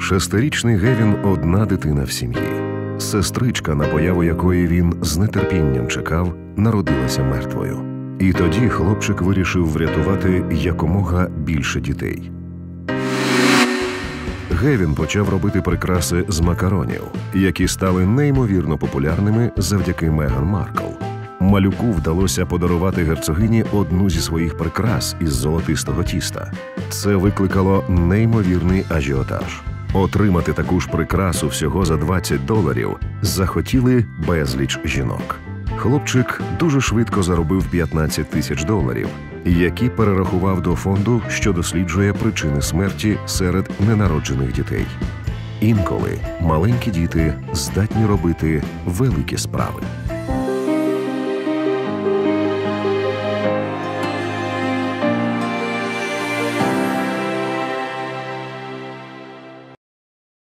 6-річний Гевін – одна дитина в сім'ї. Сестричка, на появу якої він з нетерпінням чекав, народилася мертвою. І тоді хлопчик вирішив врятувати якомога більше дітей. Гевін почав робити прикраси з макаронів, які стали неймовірно популярними завдяки Меган Маркл. Малюку вдалося подарувати герцогині одну зі своїх прикрас із золотистого тіста. Це викликало неймовірний ажіотаж. Отримати таку ж прикрасу всього за $20 захотіли безліч жінок. Хлопчик дуже швидко заробив $15 000, які перерахував до фонду, що досліджує причини смерті серед ненароджених дітей. Інколи маленькі діти здатні робити великі справи.